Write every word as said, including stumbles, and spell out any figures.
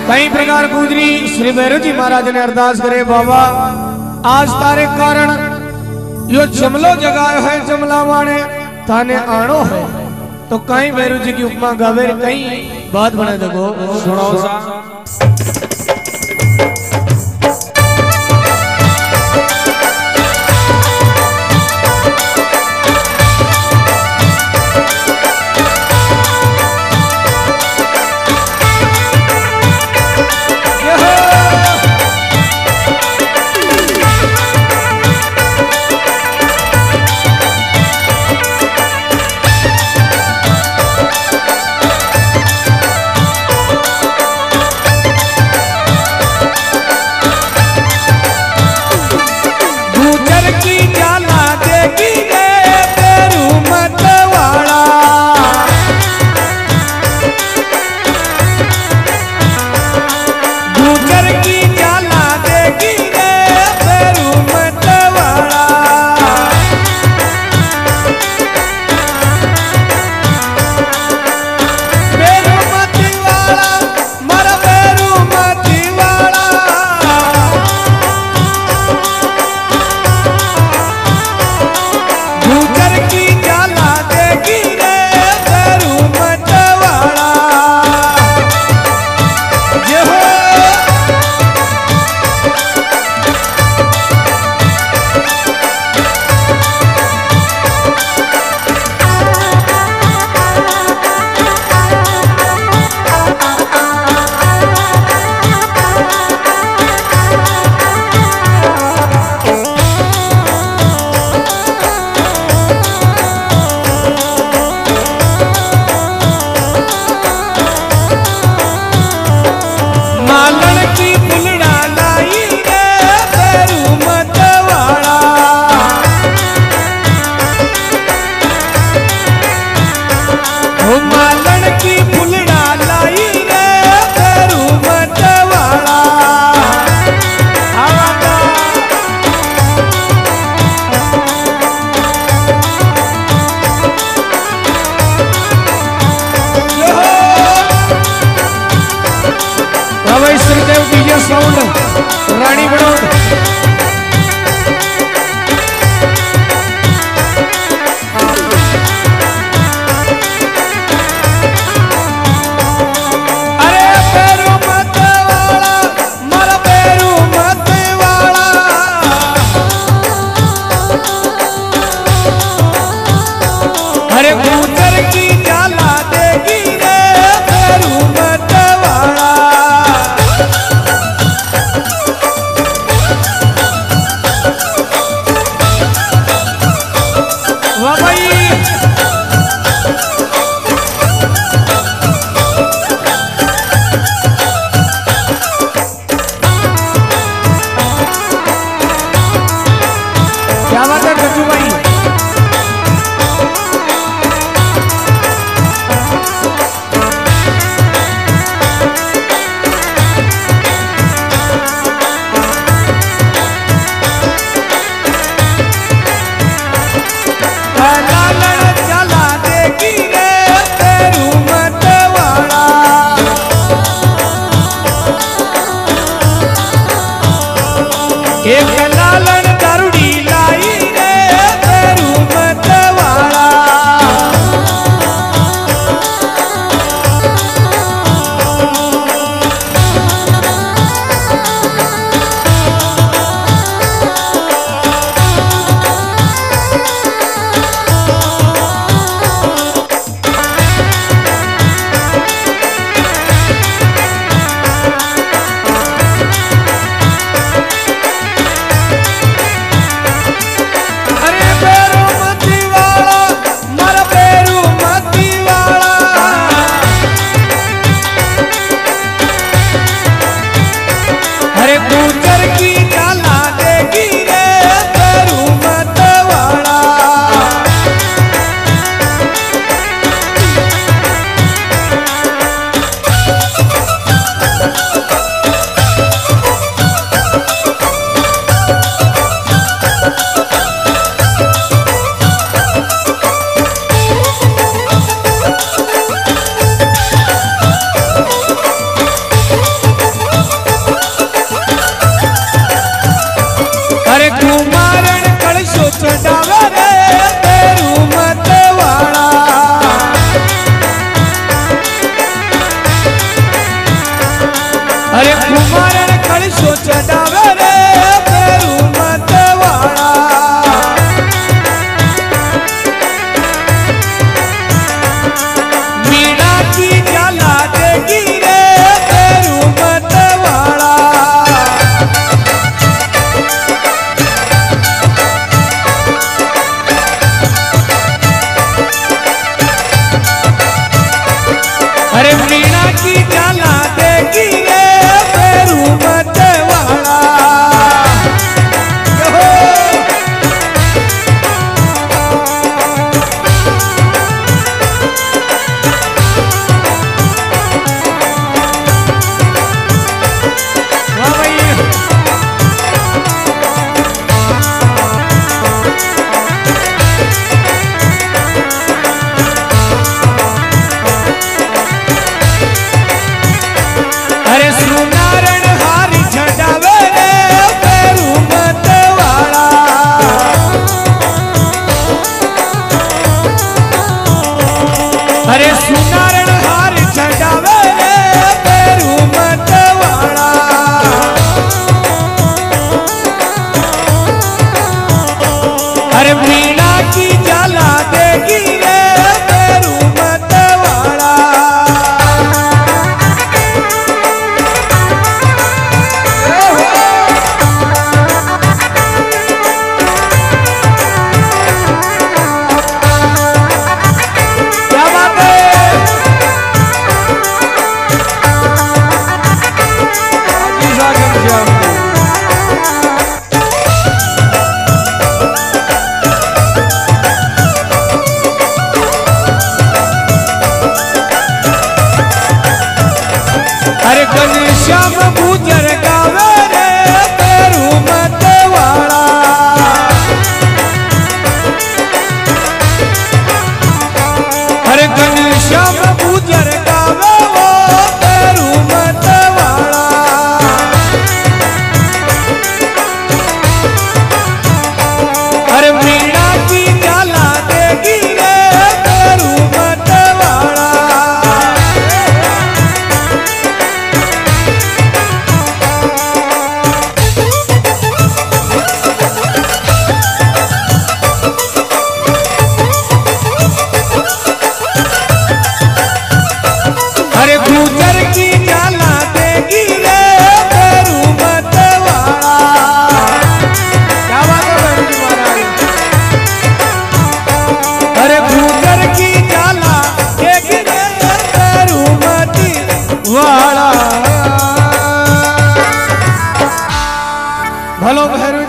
कई प्रकार गुजरी श्री भैरव जी महाराज ने अरदास करे बाबा आज तारे कारण यो जमलो जगायो है जमला वाणे थाने आनो है तो कई भैरव जी की उपमा गावे कई बात बने देखो सुनो सा रानी बनो अरे पेरू मत वाला मर पेरू मत वाला अरे कबूतर की जाला देगी रे पेरू मत वाला अरे कुमारण कलशो चढ़ावे रे पेरू मत वाला मीणा की जाला देगी रे पेरू मत वाला अरे मीणा की जाला देगी रे पेरू मत वाला वाह भैया अरे सुनारण हारी झंडावे रे पेरू मत वाला अरे सुनारण हारी झंडावे रे पेरू मत वाला अरे मीणा की जाला देगी रे पेरू मत वाला क्या बात है अजीजा घनश्याम अरे घनश्याम गुजर गावे रे पेरू मत वाला अरे घनश्याम गुजर गावे वो पेरू मत वाला अरे मीणा की जाला देगी रे पेरू मत वाला अरे गुजर की जाला देगी रे पेरू मत वाला क्या बात है बहन जी महाराज अरे गुजर की जाला देगी रे पेरू मत वाला भलो भैरवी